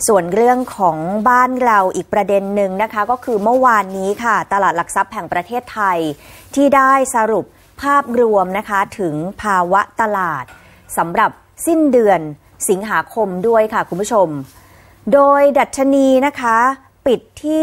ส่วนเรื่องของบ้านเราอีกประเด็นหนึ่งนะคะก็คือเมื่อวานนี้ค่ะตลาดหลักทรัพย์แห่งประเทศไทยที่ได้สรุปภาพรวมนะคะถึงภาวะตลาดสำหรับสิ้นเดือนสิงหาคมด้วยค่ะคุณผู้ชมโดยดัชนีนะคะปิดที่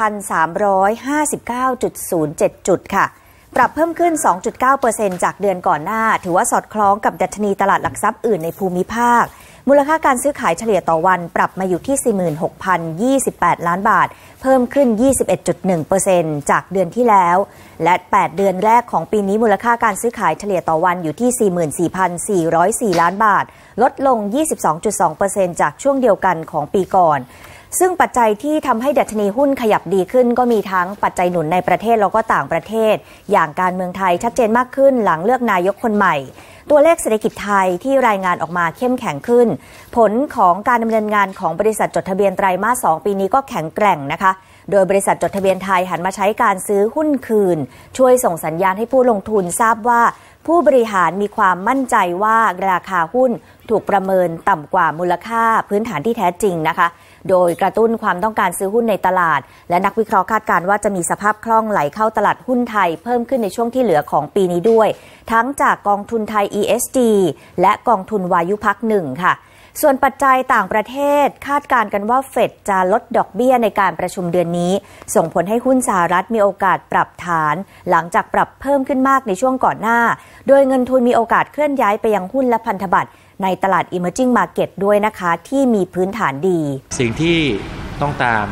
1,359.07 จุดค่ะปรับเพิ่มขึ้น 2.9% จากเดือนก่อนหน้าถือว่าสอดคล้องกับดัชนีตลาดหลักทรัพย์อื่นในภูมิภาคมูลค่าการซื้อขายเฉลี่ยต่อวันปรับมาอยู่ที่ 46,028 ล้านบาทเพิ่มขึ้น 21.1% จากเดือนที่แล้วและ8เดือนแรกของปีนี้มูลค่าการซื้อขายเฉลี่ยต่อวันอยู่ที่ 44,404 ล้านบาทลดลง 22.2% จากช่วงเดียวกันของปีก่อนซึ่งปัจจัยที่ทำให้ดัชนีหุ้นขยับดีขึ้นก็มีทั้งปัจจัยหนุนในประเทศแล้วก็ต่างประเทศอย่างการเมืองไทยชัดเจนมากขึ้นหลังเลือกนายกคนใหม่ตัวเลขเศรษฐกิจไทยที่รายงานออกมาเข้มแข็งขึ้นผลของการดำเนินงานของบริษัทจดทะเบียนไตรมาส 2 ปีนี้ก็แข็งแกร่งนะคะโดยบริษัทจดทะเบียนไทยหันมาใช้การซื้อหุ้นคืนช่วยส่งสัญญาณให้ผู้ลงทุนทราบว่าผู้บริหารมีความมั่นใจว่าราคาหุ้นถูกประเมินต่ำกว่ามูลค่าพื้นฐานที่แท้จริงนะคะโดยกระตุ้นความต้องการซื้อหุ้นในตลาดและนักวิเคราะห์คาดการณ์ว่าจะมีสภาพคล่องไหลเข้าตลาดหุ้นไทยเพิ่มขึ้นในช่วงที่เหลือของปีนี้ด้วยทั้งจากกองทุนไทย ESG และกองทุนวายุพัก1ค่ะส่วนปัจจัยต่างประเทศคาดการณ์กันว่าเฟดจะลดดอกเบี้ยในการประชุมเดือนนี้ส่งผลให้หุ้นสหรัฐมีโอกาสปรับฐานหลังจากปรับเพิ่มขึ้นมากในช่วงก่อนหน้าโดยเงินทุนมีโอกาสเคลื่อนย้ายไปยังหุ้นและพันธบัตรในตลาด Emerging Market ด้วยนะคะที่มีพื้นฐานดีสิ่งที่ต้องตาม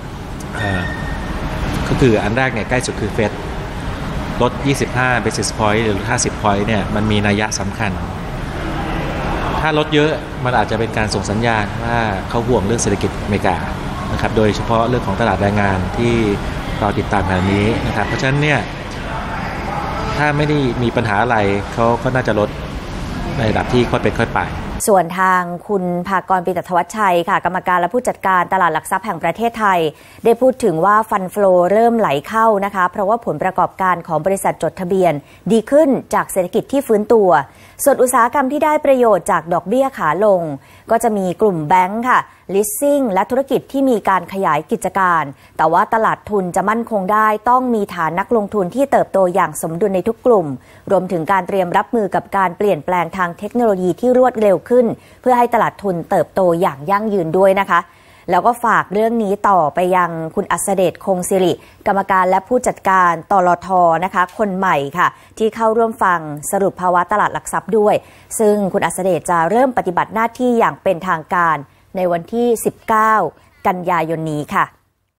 ก็คืออันแรกเนี่ยใกล้สุดคือเฟดลด25 basis point หรือ50 point เนี่ยมันมีนัยสำคัญถ้าลดเยอะมันอาจจะเป็นการส่งสัญญาณว่าเขาห่วงเรื่องเศรษฐกิจอเมริกานะครับโดยเฉพาะเรื่องของตลาดแรงงานที่เราติดตามขณะนี้นะครับเพราะฉะนั้นเนี่ยถ้าไม่ได้มีปัญหาอะไรเขาก็น่าจะลดในระดับที่ค่อยเป็นค่อยไปส่วนทางคุณภากร ปิตทวัชชัยค่ะกรรมการและผู้จัดการตลาดหลักทรัพย์แห่งประเทศไทยได้พูดถึงว่าฟันโฟลเริ่มไหลเข้านะคะเพราะว่าผลประกอบการของบริษัทจดทะเบียนดีขึ้นจากเศรษฐกิจที่ฟื้นตัวส่วนอุตสาหกรรมที่ได้ประโยชน์จากดอกเบี้ยขาลงก็จะมีกลุ่มแบงก์ค่ะleasing และธุรกิจที่มีการขยายกิจการแต่ว่าตลาดทุนจะมั่นคงได้ต้องมีฐานนักลงทุนที่เติบโตอย่างสมดุลในทุกกลุ่มรวมถึงการเตรียมรับมือกับการเปลี่ยนแปลงทางเทคโนโลยีที่รวดเร็วขึ้นเพื่อให้ตลาดทุนเติบโตอย่างยั่งยืนด้วยนะคะแล้วก็ฝากเรื่องนี้ต่อไปยังคุณอัสเดชคงสิริกรรมการและผู้จัดการตลท.นะคะคนใหม่ค่ะที่เข้าร่วมฟังสรุปภาวะตลาดหลักทรัพย์ด้วยซึ่งคุณอัสเดชจะเริ่มปฏิบัติหน้าที่อย่างเป็นทางการในวันที่19 กันยายนนี้ค่ะ